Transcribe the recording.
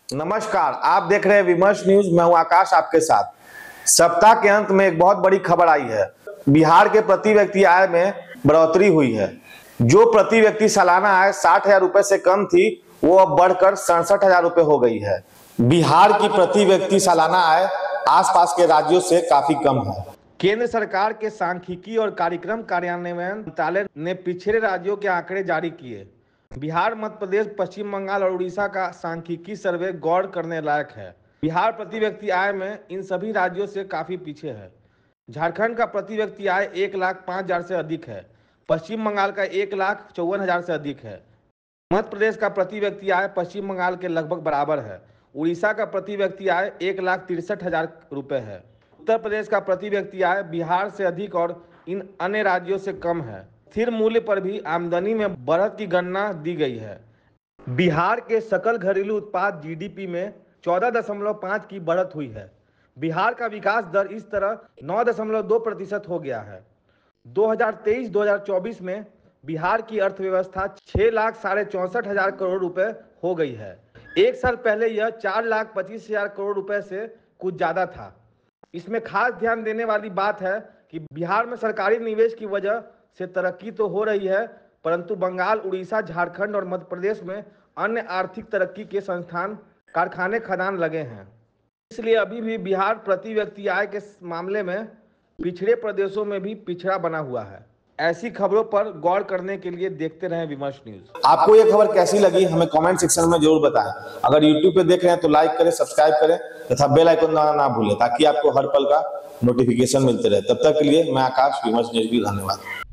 नमस्कार, आप देख रहे हैं विमर्श न्यूज। मैं हूं आकाश आपके साथ। सप्ताह के अंत में एक बहुत बड़ी खबर आई है। बिहार के प्रति व्यक्ति आय में बढ़ोतरी हुई है। जो प्रति व्यक्ति सालाना आय 60,000 रुपए से कम थी, वो अब बढ़कर 67,000 रुपए हो गई है। बिहार की प्रति व्यक्ति सालाना आय आसपास के राज्यों से काफी कम है। केंद्र सरकार के सांख्यिकी और कार्यक्रम कार्यान्वयन मंत्रालय ने पिछड़े राज्यों के आंकड़े जारी किए। बिहार, मध्य प्रदेश, पश्चिम बंगाल और उड़ीसा का सांख्यिकी सर्वे गौर करने लायक है। बिहार प्रति व्यक्ति आय में इन सभी राज्यों से काफी पीछे है। झारखंड का प्रति व्यक्ति आय 1,05,000 से अधिक है। पश्चिम बंगाल का 1,54,000 से अधिक है। मध्य प्रदेश का प्रति व्यक्ति आय पश्चिम बंगाल के लगभग बराबर है। उड़ीसा का प्रति व्यक्ति आय 1,63,000 रुपये है। उत्तर प्रदेश का प्रति व्यक्ति आय बिहार से अधिक और इन अन्य राज्यों से कम है। स्थिर मूल्य पर भी आमदनी में बढ़त की गणना दी गई है। बिहार के सकल घरेलू उत्पाद जीडीपी में 14.5 की बढ़त हुई है। बिहार का विकास दर इस तरह 9.2% हो गया है। 2023-2024 में बिहार की अर्थव्यवस्था 6,64,000 करोड़ रुपए हो गई है। एक साल पहले यह 4,25,000 करोड़ रुपए से कुछ ज़्यादा था। इसमें खास ध्यान देने वाली बात है कि बिहार में सरकारी निवेश की वजह से तरक्की तो हो रही है, परंतु बंगाल, उड़ीसा, झारखंड और मध्य प्रदेश में अन्य आर्थिक तरक्की के संस्थान, कारखाने, खदान लगे हैं। इसलिए अभी भी बिहार प्रति व्यक्ति आय के मामले में पिछड़े प्रदेशों में भी पिछड़ा बना हुआ है। ऐसी खबरों पर गौर करने के लिए देखते रहें विमर्श न्यूज। आपको यह खबर कैसी लगी हमें कमेंट सेक्शन में जरूर बताएं। अगर यूट्यूब पे देख रहे हैं तो लाइक करें, सब्सक्राइब करें तथा बेल आइकन दबाना ना भूलें, ताकि आपको हर पल का नोटिफिकेशन मिलते रहे। तब तक के लिए मैं आकाश, विमर्श न्यूज की धन्यवाद।